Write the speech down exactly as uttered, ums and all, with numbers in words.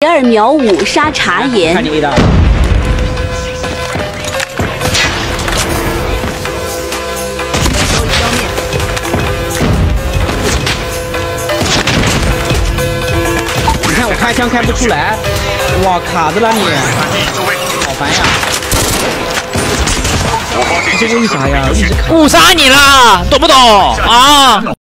十二秒五杀茶颜。 看你 A 的。你看我开枪开不出来，哇卡着了你，好烦呀！这为啥呀？一直卡。 误杀你了，懂不懂啊？